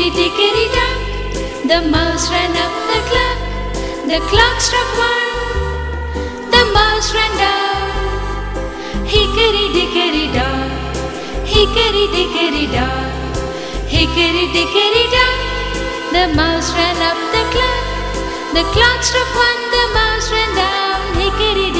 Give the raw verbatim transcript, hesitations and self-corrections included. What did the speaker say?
Hickory dickory dock, the mouse ran up the clock. The clock struck one, the mouse ran down. Hickory dickory dock, hickory dickory dock, hickory dickory dock, the mouse ran up the clock. The clock struck one, the mouse ran down. Hickory